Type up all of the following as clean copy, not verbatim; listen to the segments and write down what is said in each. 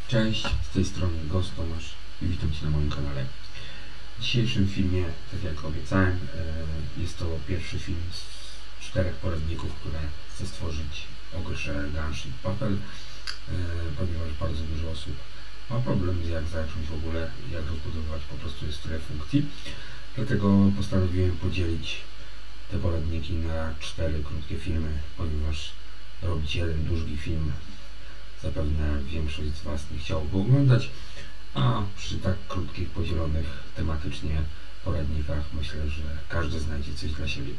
Cześć, z tej strony Ghost Tomasz i witam Cię na moim kanale. W dzisiejszym filmie, tak jak obiecałem, jest to pierwszy film z 4 poradników, które chcę stworzyć o grze Gunship Battle, ponieważ bardzo dużo osób ma problem z jak zacząć w ogóle, jak rozbudowywać, po prostu jest tyle funkcji. Dlatego postanowiłem podzielić te poradniki na 4 krótkie filmy, ponieważ robić jeden długi film zapewne większość z Was nie chciałoby oglądać, a przy tak krótkich, podzielonych tematycznie poradnikach myślę, że każdy znajdzie coś dla siebie.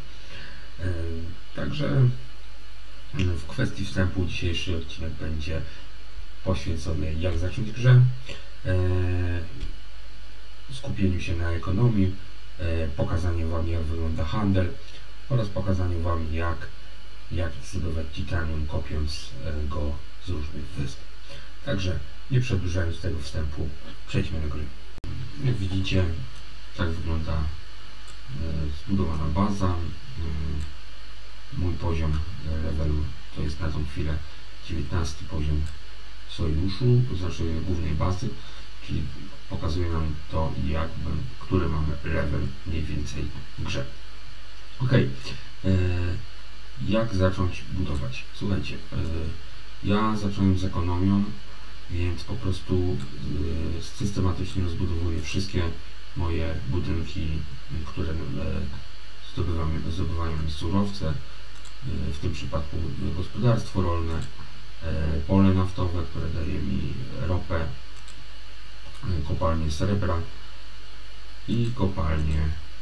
Także w kwestii wstępu dzisiejszy odcinek będzie poświęcony jak zacząć grę, skupieniu się na ekonomii, pokazaniu Wam jak wygląda handel oraz pokazaniu Wam jak zdobywać titanium, kopiąc go z różnych wysp. Także nie przedłużając tego wstępu, przejdźmy do gry. Jak widzicie, tak wygląda zbudowana baza. Mój poziom levelu to jest na tą chwilę 19 poziom sojuszu, to znaczy głównej bazy, czyli pokazuje nam to, który mamy level mniej więcej w grze. Ok, jak zacząć budować? Słuchajcie, ja zacząłem z ekonomią, więc po prostu systematycznie rozbudowuję wszystkie moje budynki, które zdobywają mi surowce, w tym przypadku gospodarstwo rolne, pole naftowe, które daje mi ropę, kopalnię srebra i kopalnię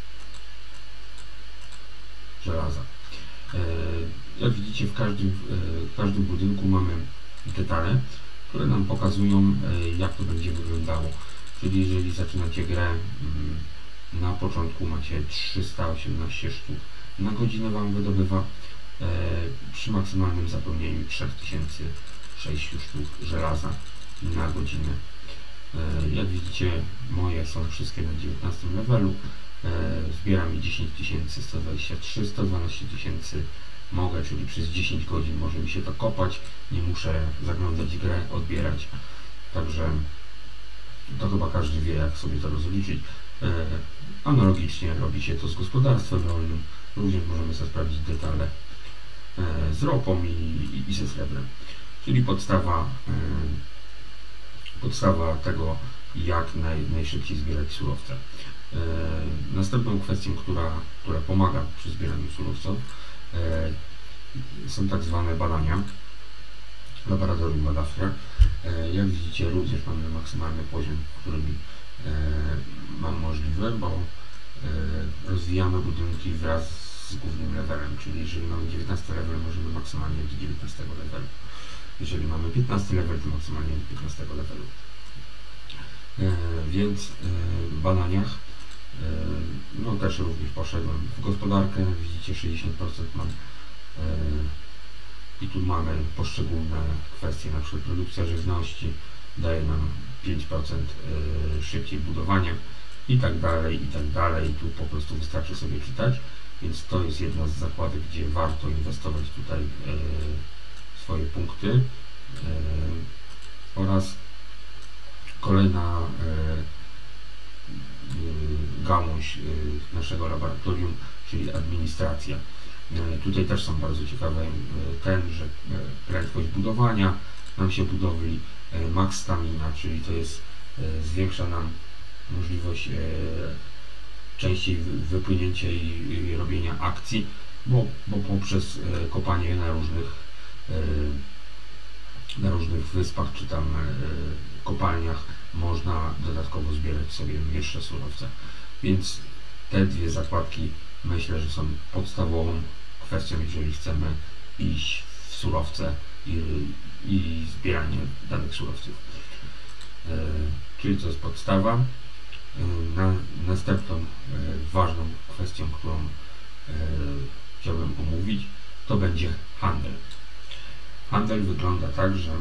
żelaza. Jak widzicie, w każdym budynku mamy detale, które nam pokazują, jak to będzie wyglądało. Czyli jeżeli zaczynacie grę, na początku macie 318 sztuk na godzinę Wam wydobywa, przy maksymalnym zapełnieniu 3006 sztuk żelaza na godzinę. Jak widzicie, moje są wszystkie na 19 levelu, zbiera mi 10123, 112 tysięcy mogę, czyli przez 10 godzin może mi się to kopać, nie muszę zaglądać grę, odbierać, także to chyba każdy wie, jak sobie to rozliczyć. Analogicznie robi się to z gospodarstwem rolnym, również możemy sobie sprawdzić detale z ropą i ze srebrem, czyli podstawa tego, jak najszybciej zbierać surowce. Następną kwestią, która pomaga przy zbieraniu surowców, są tak zwane badania, laboratorium badawcze. Jak widzicie, również mamy maksymalny poziom, który mam możliwe, bo rozwijamy budynki wraz z głównym levelem, czyli jeżeli mamy 19 level, możemy maksymalnie do 19 levelu. Jeżeli mamy 15 level, to maksymalnie do 15 levelu. Więc w badaniach no też również poszedłem w gospodarkę, widzicie 60% mam i tu mamy poszczególne kwestie, na przykład produkcja żywności daje nam 5% szybciej budowania i tak dalej, tu po prostu wystarczy sobie czytać, więc to jest jedna z zakładek, gdzie warto inwestować tutaj swoje punkty. Oraz kolejna gałąź naszego laboratorium, czyli administracja. Tutaj też są bardzo ciekawe że prędkość budowania nam się budowli, max stamina, czyli to jest zwiększa nam możliwość częściej wypłynięcia i robienia akcji, bo poprzez kopanie na różnych wyspach czy tam kopalniach można dodatkowo zbierać sobie jeszcze surowce. Więc te dwie zakładki myślę, że są podstawową kwestią, jeżeli chcemy iść w surowce i zbieranie danych surowców. Czyli to jest podstawa. Następną ważną kwestią, którą chciałbym omówić, to będzie handel. Handel wygląda tak, że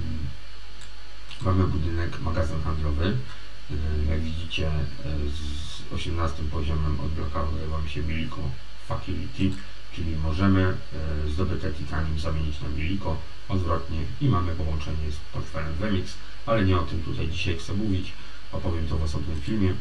mamy budynek, magazyn handlowy. Jak widzicie, z 18 poziomem odblokowuje Wam się Miliko Facility, czyli możemy zdobyte titanium zamienić na Miliko odwrotnie i mamy połączenie z portfelem Wemix, ale nie o tym tutaj dzisiaj chcę mówić, opowiem to w osobnym filmie.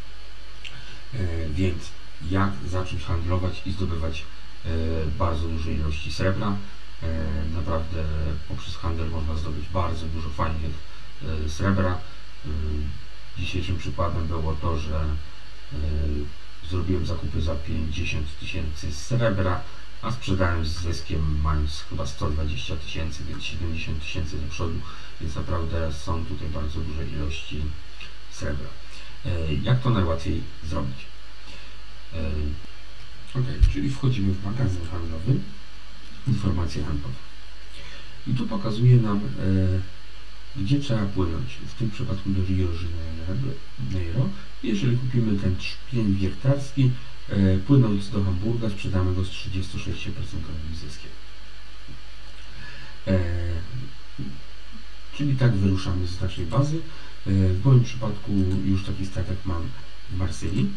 Więc jak zacząć handlować i zdobywać bardzo duże ilości srebra. Naprawdę poprzez handel można zdobyć bardzo dużo fajnych srebra. Dzisiejszym przykładem było to, że zrobiłem zakupy za 50 000 srebra, a sprzedałem z zyskiem, mając chyba 120 000, więc 70 000 do przodu, więc naprawdę są tutaj bardzo duże ilości srebra. Jak to najłatwiej zrobić? Ok, czyli wchodzimy w magazyn handlowy, informacje handlowe. I tu pokazuje nam, gdzie trzeba płynąć. W tym przypadku do Rio de Janeiro. Jeżeli kupimy ten szpień wiertarski, płynąc do Hamburga, sprzedamy go z 36% zyskiem. Czyli tak wyruszamy z naszej bazy. W moim przypadku już taki statek mam w Marsylii.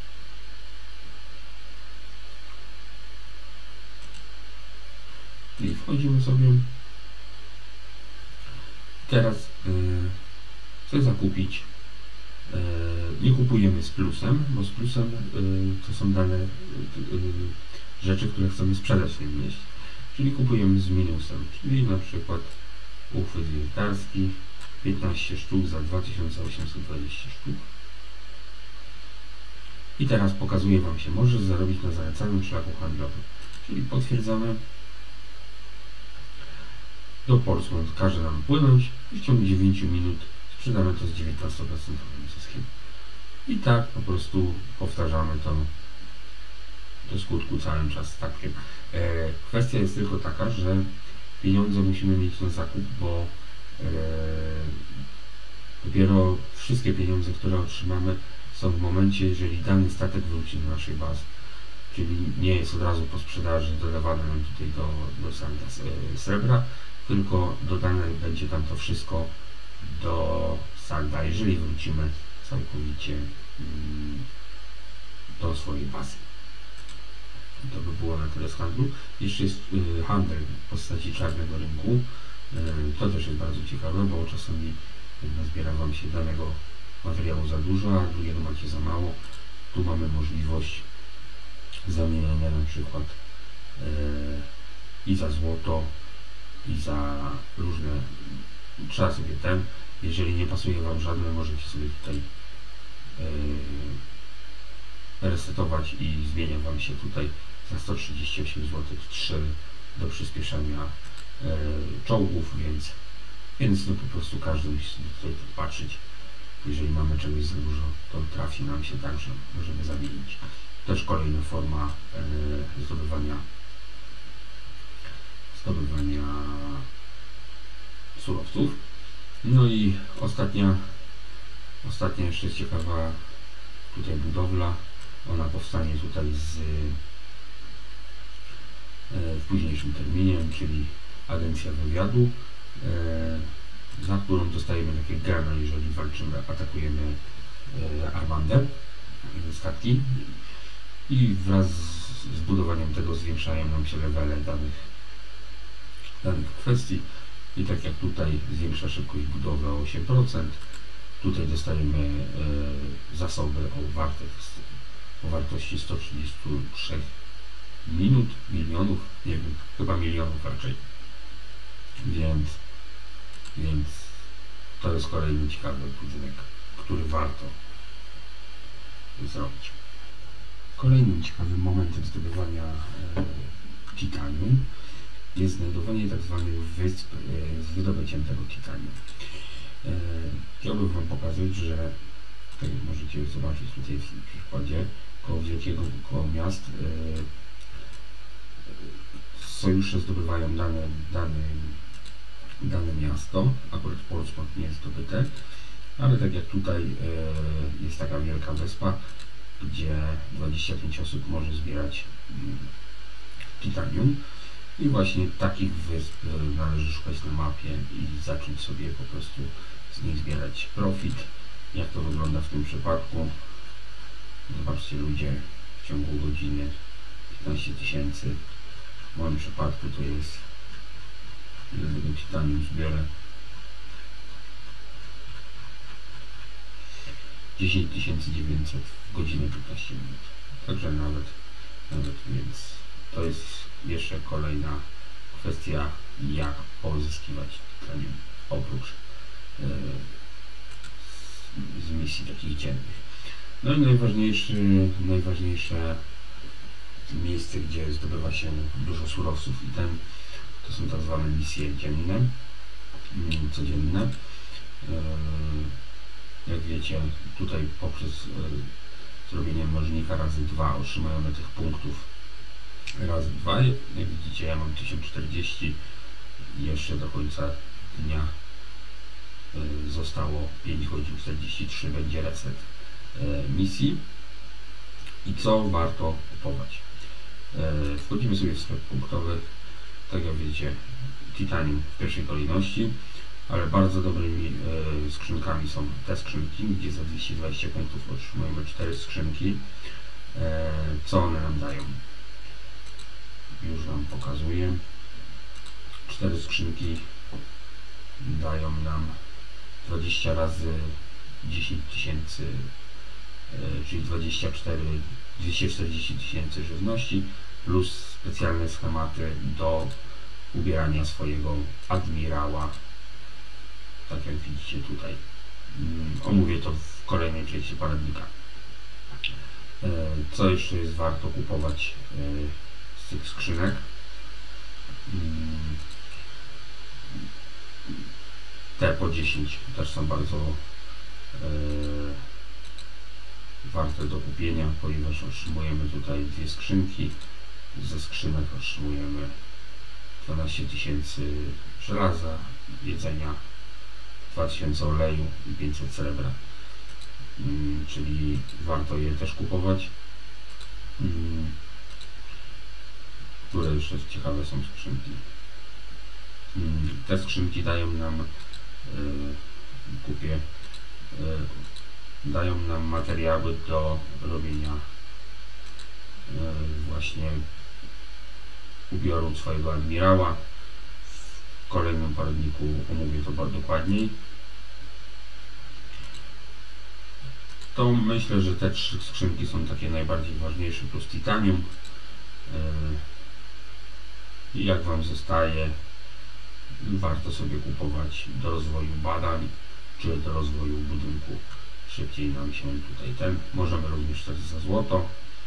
I wchodzimy sobie. Teraz chcę zakupić. Nie kupujemy z plusem, bo z plusem to są dane rzeczy, które chcemy sprzedać w tym mieście. Czyli kupujemy z minusem, czyli na przykład uchwyt wiertarski 15 sztuk za 2820 sztuk. I teraz pokazuje Wam się, możesz zarobić na zalecanym szlaku handlowym. Czyli potwierdzamy. Do Portsmouth każe nam płynąć i w ciągu 9 minut sprzedamy to z 19% zyskiem. I tak po prostu powtarzamy to do skutku całym czas statkiem. Kwestia jest tylko taka, że pieniądze musimy mieć na zakup, bo dopiero wszystkie pieniądze, które otrzymamy, są w momencie, jeżeli dany statek wróci do naszej bazy. Czyli nie jest od razu po sprzedaży dodawane nam tutaj do salda srebra, tylko dodane będzie tam to wszystko do salda, jeżeli wrócimy całkowicie do swojej bazy. To by było na tyle z handlu. Jeszcze jest handel w postaci czarnego rynku. To też jest bardzo ciekawe, bo czasami zbiera Wam się danego materiału za dużo, a drugiego macie za mało. Tu mamy możliwość zamieniania na przykład i za złoto, i za różne. Trzeba sobie jeżeli nie pasuje Wam żadne, możecie sobie tutaj resetować i zmienia Wam się tutaj za 138 zł 3 do przyspieszania czołgów, więc no po prostu każdy musi sobie tutaj patrzeć. Jeżeli mamy czegoś za dużo, to trafi nam się tak, że możemy zamienić. Też kolejna forma zdobywania surowców. No i ostatnia jeszcze ciekawa tutaj budowla. Ona powstanie tutaj w późniejszym terminie, czyli agencja wywiadu, za którą dostajemy takie gemy, jeżeli walczymy, atakujemy armandę, statki, i wraz z budowaniem tego zwiększają nam się levele danych kwestii. I tak jak tutaj zwiększa szybkość budowy o 8%, tutaj dostajemy zasoby o wartości 133 milionów, nie wiem, chyba milionów raczej. Więc to jest kolejny ciekawy budynek, który warto zrobić. Kolejnym ciekawym momentem zdobywania titanium jest znajdowanie tzw. wysp z wydobyciem tego titanium. Chciałbym Wam pokazać, że tak jak możecie zobaczyć tutaj w przykładzie, koło miast sojusze zdobywają dane miasto. Akurat Portsmouth nie jest zdobyte, ale tak jak tutaj jest taka wielka wyspa, gdzie 25 osób może zbierać titanium. I właśnie takich wysp należy szukać na mapie i zacząć sobie po prostu z nich zbierać profit. Jak to wygląda w tym przypadku? Zobaczcie, ludzie w ciągu godziny 15 000. W moim przypadku to jest Ile tego titanium zbiorę? 10 900 w godzinę 15 minut. Także nawet więc to jest jeszcze kolejna kwestia, jak pozyskiwać titanium oprócz z misji takich dziennych. No i najważniejsze miejsce, gdzie zdobywa się dużo surowców i to są tak zwane misje dzienne, codzienne. Jak wiecie, tutaj poprzez zrobienie mnożnika razy 2 otrzymujemy tych punktów razy 2. Jak widzicie, ja mam 1040 i jeszcze do końca dnia zostało 5 godzin 43, będzie reset misji. I co warto kupować? Wchodzimy sobie w sklep punktowy. Tak jak wiecie, titanium w pierwszej kolejności, ale bardzo dobrymi skrzynkami są te skrzynki, gdzie za 220 punktów otrzymujemy 4 skrzynki. Co one nam dają? Już Wam pokazuję. 4 skrzynki dają nam 20 razy 10 tysięcy, czyli 240 tysięcy żywności, plus specjalne schematy do ubierania swojego admirała, tak jak widzicie tutaj. Omówię to w kolejnej części poradnika. Co jeszcze jest warto kupować z tych skrzynek? Te po 10 też są bardzo warte do kupienia, ponieważ otrzymujemy tutaj 2 skrzynki. Ze skrzynek otrzymujemy 12 tysięcy żelaza, jedzenia, 2000 oleju i 500 srebra. Czyli warto je też kupować. Które jeszcze ciekawe są skrzynki. Te skrzynki dają nam dają nam materiały do robienia właśnie ubioru swojego admirała. W kolejnym poradniku omówię to bardzo dokładniej. To myślę, że te 3 skrzynki są takie najbardziej ważniejsze, plus titanium. I jak Wam zostaje, warto sobie kupować do rozwoju badań, czy do rozwoju budynku. Szybciej nam się tutaj możemy również też za złoto.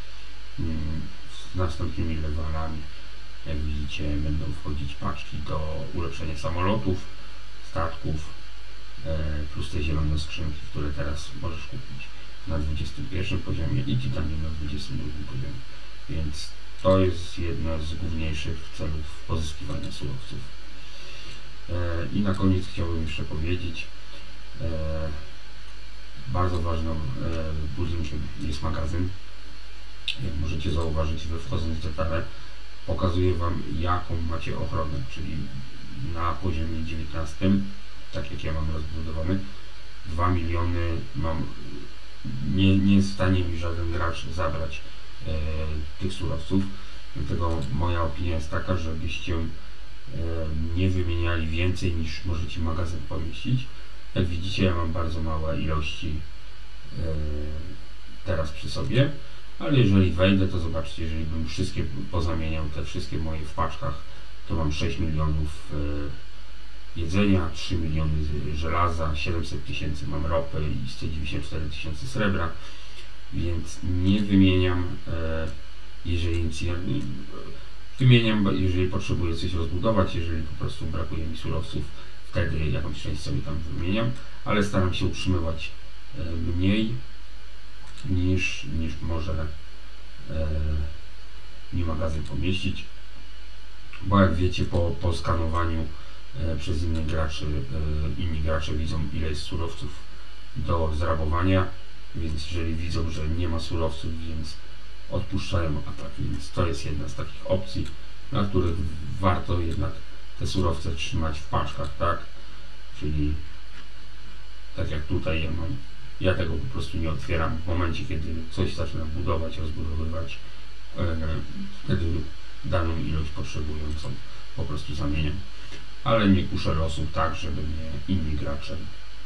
Z następnymi levelami, jak widzicie, będą wchodzić paczki do ulepszenia samolotów, statków, plus te zielone skrzynki, które teraz możesz kupić na 21 poziomie i titanium na 22 poziomie. Więc to jest jedna z główniejszych celów pozyskiwania surowców. I na koniec chciałbym jeszcze powiedzieć, bardzo ważnym budynkiem jest magazyn. Jak możecie zauważyć, wchodząc w detale, pokazuję Wam, jaką macie ochronę, czyli na poziomie 19, tak jak ja mam rozbudowany, 2 miliony mam, nie jest w stanie mi żaden gracz zabrać tych surowców. Dlatego moja opinia jest taka, żebyście nie wymieniali więcej niż możecie magazyn pomieścić. Jak widzicie, ja mam bardzo małe ilości teraz przy sobie, ale jeżeli wejdę, to zobaczcie, jeżeli bym wszystkie pozamieniał, te wszystkie moje w paczkach, to mam 6 milionów jedzenia, 3 miliony żelaza, 700 tysięcy mam ropy i 194 tysiące srebra, więc nie wymieniam, jeżeli potrzebuję coś rozbudować, jeżeli po prostu brakuje mi surowców, wtedy jakąś część sobie tam wymieniam, ale staram się utrzymywać mniej niż może mi magazyn pomieścić, bo jak wiecie, po skanowaniu przez inni gracze widzą, ile jest surowców do zrabowania, więc jeżeli widzą, że nie ma surowców, więc odpuszczają atak, więc to jest jedna z takich opcji, na których warto jednak te surowce trzymać w paczkach, tak? Czyli tak jak tutaj ja tego po prostu nie otwieram. W momencie, kiedy coś zaczyna budować, rozbudowywać, wtedy daną ilość potrzebującą po prostu zamieniam. ale nie kuszę losu tak, żeby mnie inni gracze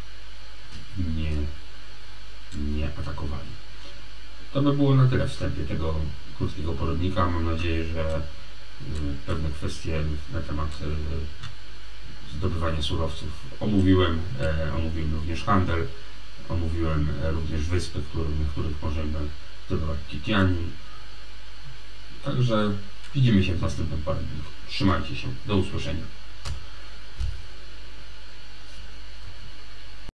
nie atakowali. To by było na tyle w wstępie tego krótkiego poradnika. Mam nadzieję, że pewne kwestie na temat zdobywania surowców omówiłem. Omówiłem również handel, omówiłem również wyspy, na których możemy zdobywać titianium. Także widzimy się w następnym poradniku. Trzymajcie się. Do usłyszenia.